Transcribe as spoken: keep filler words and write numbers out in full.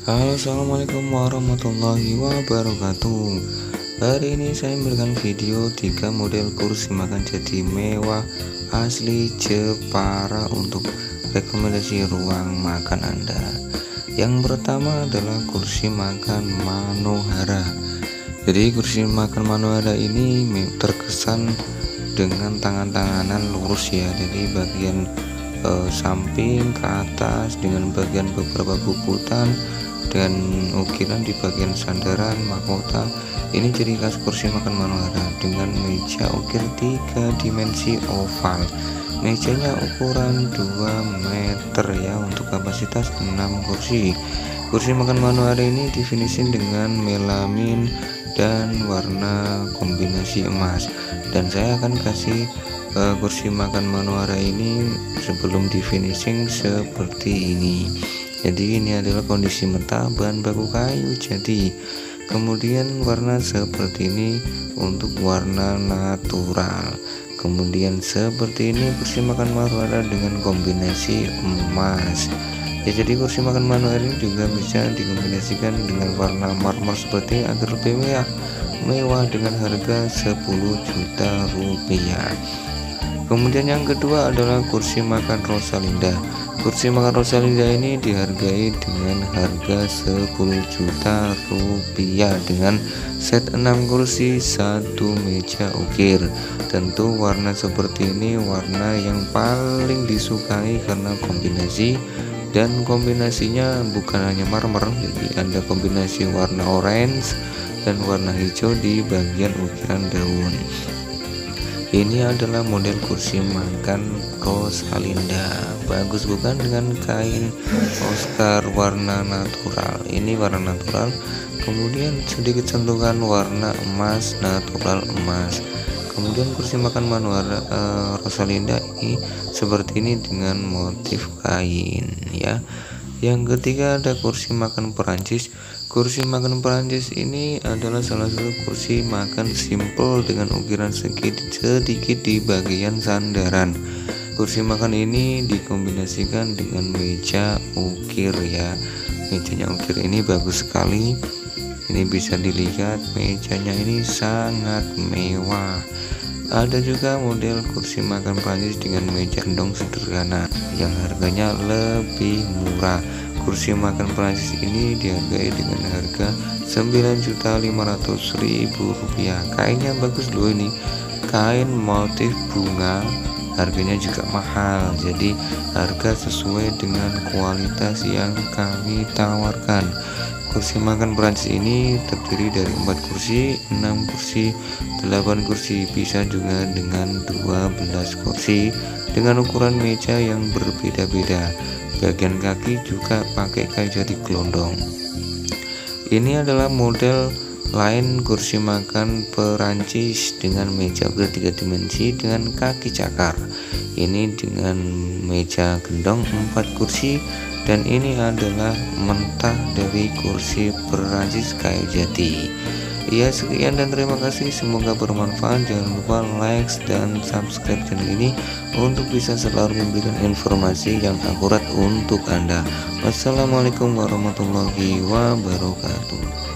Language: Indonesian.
Halo, assalamualaikum warahmatullahi wabarakatuh. Hari ini saya memberikan video tiga model kursi makan jadi mewah asli Jepara untuk rekomendasi ruang makan Anda. Yang pertama adalah kursi makan Manohara. Jadi kursi makan Manohara ini terkesan dengan tangan-tanganan lurus ya. Jadi bagian eh, samping ke atas dengan bagian beberapa bubutan dan ukiran di bagian sandaran mahkota. Ini ciri khas kursi makan Manohara dengan meja ukir tiga dimensi oval. Mejanya ukuran dua meter ya, untuk kapasitas enam kursi. Kursi makan Manohara ini difinishing dengan melamin dan warna kombinasi emas, dan saya akan kasih uh, kursi makan Manohara ini sebelum di finishing seperti ini. Jadi ini adalah kondisi mentah, bahan baku kayu jadi. Kemudian warna seperti ini untuk warna natural. Kemudian seperti ini kursi makan Manohara dengan kombinasi emas. Ya, jadi kursi makan Manohara ini juga bisa dikombinasikan dengan warna marmer seperti ini agar lebih mewah, mewah dengan harga sepuluh juta rupiah. Kemudian yang kedua adalah kursi makan Rosalinda. Kursi makan Rosalinda ini dihargai dengan harga sepuluh juta rupiah dengan set enam kursi, satu meja ukir. Tentu warna seperti ini warna yang paling disukai karena kombinasi, dan kombinasinya bukan hanya marmer, jadi ada kombinasi warna orange dan warna hijau di bagian ukiran daun. Ini adalah model kursi makan Rosalinda. Bagus bukan, dengan kain Oscar warna natural. Ini warna natural, kemudian sedikit sentuhan warna emas, natural emas. Kemudian kursi makan Manohara uh, Rosalinda ini seperti ini dengan motif kain ya. Yang ketiga ada kursi makan Perancis. Kursi makan Perancis ini adalah salah satu kursi makan simple dengan ukiran sedikit, sedikit di bagian sandaran. Kursi makan ini dikombinasikan dengan meja ukir ya. Mejanya ukir ini bagus sekali. Ini bisa dilihat mejanya ini sangat mewah. Ada juga model kursi makan Prancis dengan meja gendong sederhana yang harganya lebih murah. Kursi makan Prancis ini dihargai dengan harga sembilan juta lima ratus ribu rupiah. Kainnya bagus loh, ini kain motif bunga, harganya juga mahal. Jadi harga sesuai dengan kualitas yang kami tawarkan. Kursi makan Perancis ini terdiri dari empat kursi, enam kursi, delapan kursi, bisa juga dengan dua belas kursi dengan ukuran meja yang berbeda-beda. Bagian kaki juga pakai kayu jati gelondong. Ini adalah model lain kursi makan Perancis dengan meja bertiga dimensi dengan kaki cakar. Ini dengan meja gendong empat kursi, dan ini adalah mentah dari kursi Perancis kayu jati. Ya, sekian dan terima kasih, semoga bermanfaat. Jangan lupa like dan subscribe channel ini untuk bisa selalu memberikan informasi yang akurat untuk Anda. Wassalamualaikum warahmatullahi wabarakatuh.